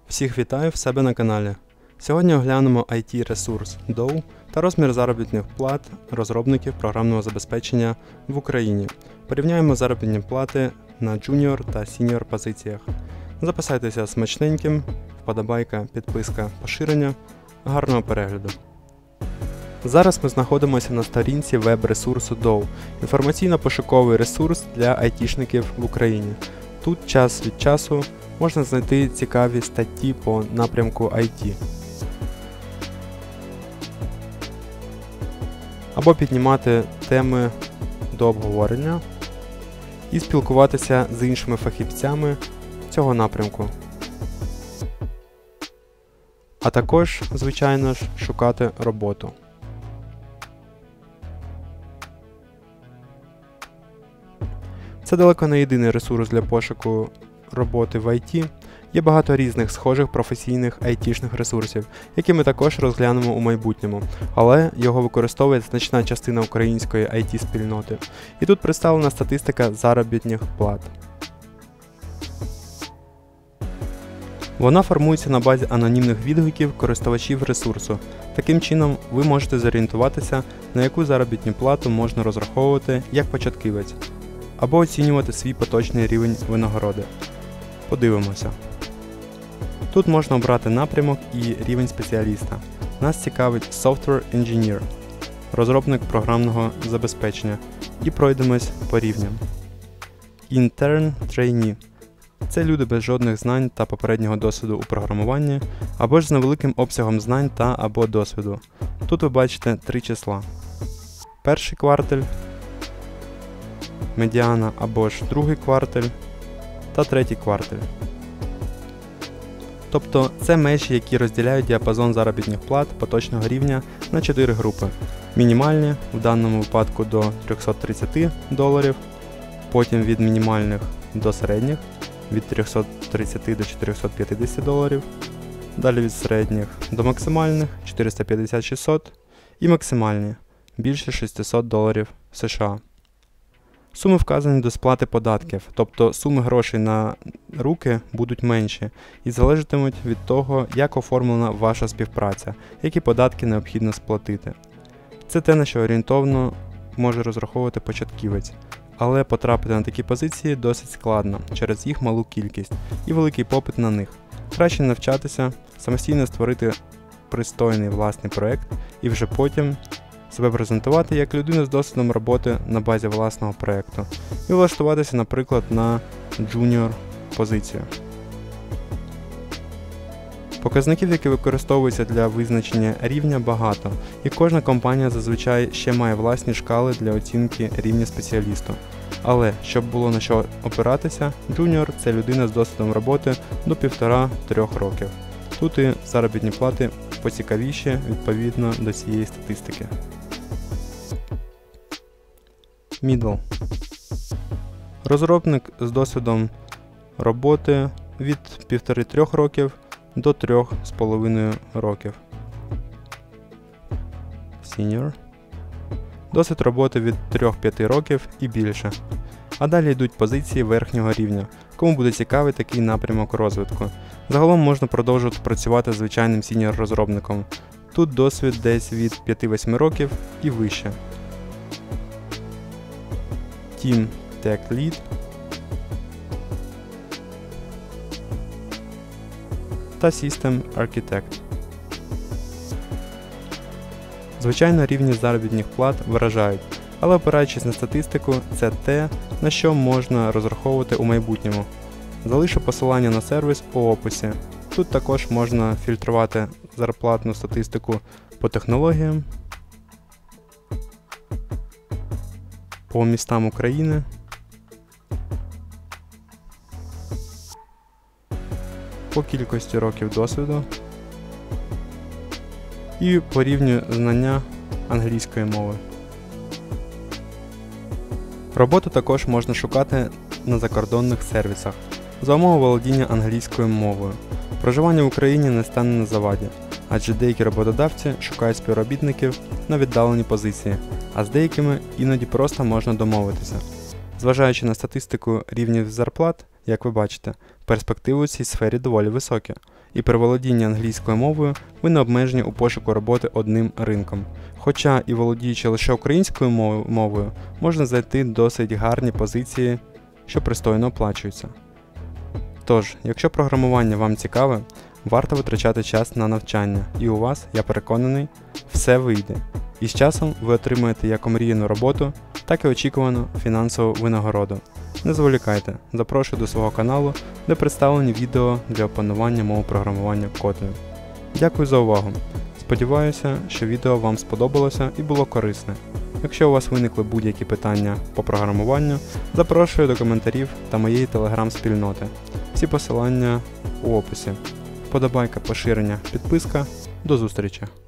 Всіх вітаю в себе на каналі. Сьогодні оглянемо IT-ресурс DOW та розмір заробітних плат розробників програмного забезпечення в Україні. Порівняємо заробітні плати на junior та senior позиціях. Записайтеся смачненьким, вподобайка, підписка, поширення. Гарного перегляду. Зараз ми знаходимося на сторінці веб-ресурсу DOW – інформаційно-пошуковий ресурс для айтішників в Україні. Тут час від часу можна знайти цікаві статті по напрямку IT. Або піднімати теми до обговорення і спілкуватися з іншими фахівцями цього напрямку. А також, звичайно ж, шукати роботу. Це далеко не єдиний ресурс для пошуку роботи в IT. Є багато різних схожих професійних айтішних ресурсів, які ми також розглянемо у майбутньому, але його використовує значна частина української IT-спільноти. І тут представлена статистика заробітних плат. Вона формується на базі анонімних відгуків користувачів ресурсу. Таким чином, ви можете зорієнтуватися, на яку заробітну плату можна розраховувати як початківець, або оцінювати свій поточний рівень винагороди. Подивимося. Тут можна обрати напрямок і рівень спеціаліста. Нас цікавить Software Engineer, розробник програмного забезпечення, і пройдемось по рівням. Intern Trainee – це люди без жодних знань та попереднього досвіду у програмуванні, або ж з невеликим обсягом знань та або досвіду. Тут ви бачите три числа. Перший кварталь, медіана або ж другий кварталь та третій кварталь. Тобто це межі, які розділяють діапазон заробітних плат поточного рівня на 4 групи. Мінімальні, в даному випадку до $330, потім від мінімальних до середніх, від $330 до $450, далі від середніх до максимальних $450-600 і максимальні більше $600 США. Суми вказані до сплати податків, тобто суми грошей на руки будуть менші і залежатимуть від того, як оформлена ваша співпраця, які податки необхідно сплатити. Це те, на що орієнтовно може розраховувати початківець, але потрапити на такі позиції досить складно через їх малу кількість і великий попит на них. Краще навчатися, самостійно створити пристойний власний проект і вже потім себе презентувати як людину з досвідом роботи на базі власного проєкту і влаштуватися, наприклад, на junior позицію. Показників, які використовуються для визначення рівня, багато, і кожна компанія зазвичай ще має власні шкали для оцінки рівня спеціалісту. Але, щоб було на що опиратися, junior – це людина з досвідом роботи до 1,5-3 років. Тут і заробітні плати поцікавіші відповідно до цієї статистики. Middle. Розробник з досвідом роботи від 1,5-3 років до 3,5 років. Senior. Досвід роботи від 3-5 років і більше. А далі йдуть позиції верхнього рівня, кому буде цікавий такий напрямок розвитку. Загалом можна продовжувати працювати звичайним сіньор-розробником. Тут досвід десь від 5-8 років і вище. Team Tech Lead. Та System Architect. Звичайно, рівні заробітних плат вражають, але опираючись на статистику, це те, на що можна розраховувати у майбутньому. Залишу посилання на сервіс у описі. Тут також можна фільтрувати зарплатну статистику по технологіям, по містам України, по кількості років досвіду і по рівню знання англійської мови. Роботу також можна шукати на закордонних сервісах за умови володіння англійською мовою. Проживання в Україні не стане на заваді, адже деякі роботодавці шукають співробітників на віддалені позиції, а з деякими іноді просто можна домовитися. Зважаючи на статистику рівнів зарплат, Як ви бачите, перспективи у цій сфері доволі високі, і при володінні англійською мовою ви не обмежені у пошуку роботи одним ринком. Хоча і володіючи лише українською мовою, можна знайти досить гарні позиції, що пристойно оплачуються. Тож, якщо програмування вам цікаве, варто витрачати час на навчання, і у вас, я переконаний, все вийде. І з часом ви отримаєте як омріяну роботу, так і очікувану фінансову винагороду. Не зволікайте, запрошую до свого каналу, де представлені відео для опанування мови програмування Kotlin. Дякую за увагу. Сподіваюся, що відео вам сподобалося і було корисне. Якщо у вас виникли будь-які питання по програмуванню, запрошую до коментарів та моєї телеграм-спільноти. Всі посилання у описі. Вподобайка, поширення, підписка. До зустрічі!